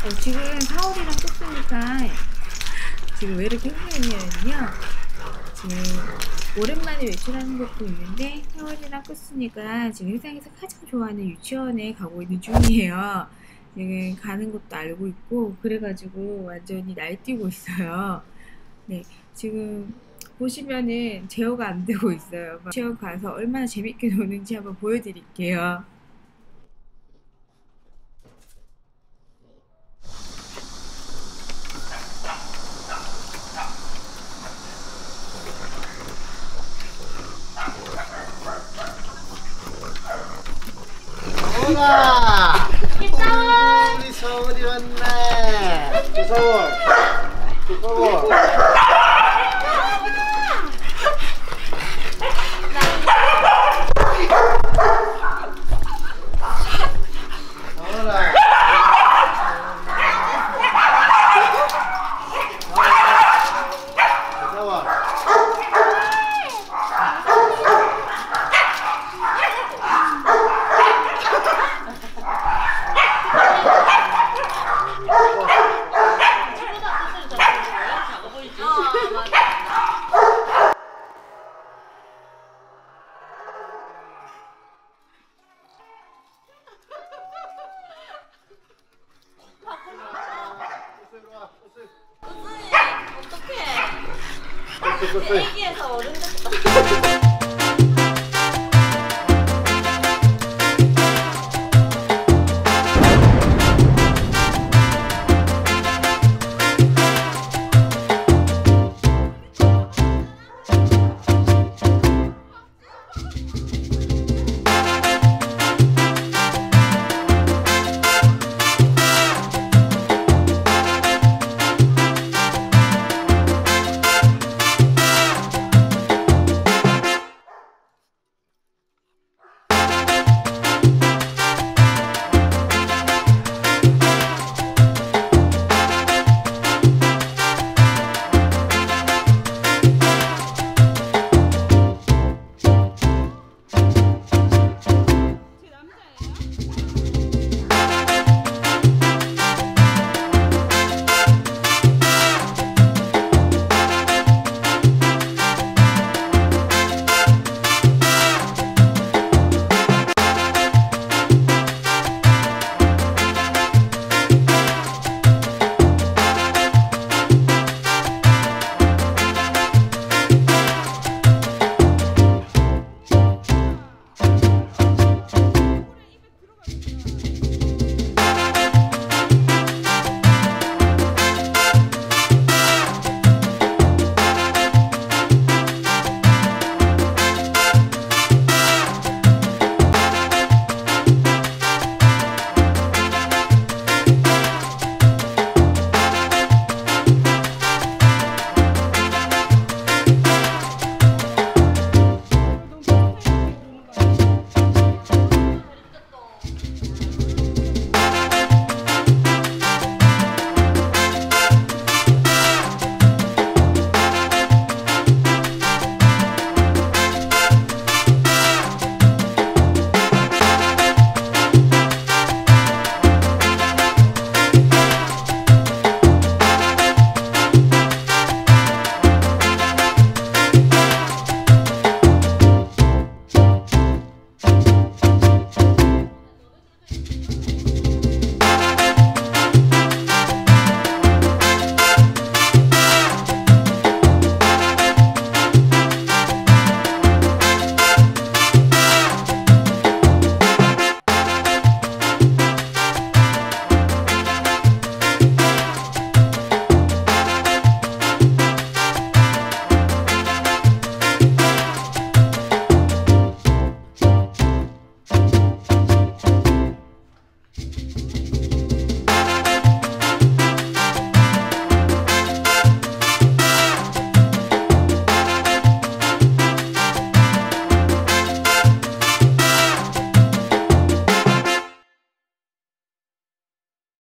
지금 사월이랑 끝으니까 지금 왜 이렇게 흥분했냐면요. 지금 오랜만에 외출하는 것도 있는데 사월이랑 끝으니까 지금 세상에서 가장 좋아하는 유치원에 가고 있는 중이에요. 지금 가는 것도 알고 있고 그래가지고 완전히 날뛰고 있어요. 네, 지금 보시면은 제어가 안 되고 있어요. 유치원 가서 얼마나 재밌게 노는지 한번 보여드릴게요. 서울아! 우리 서울이 왔네! 조서울! 조서울! 서울아! 어떡해. 애기에서 어른 됐다.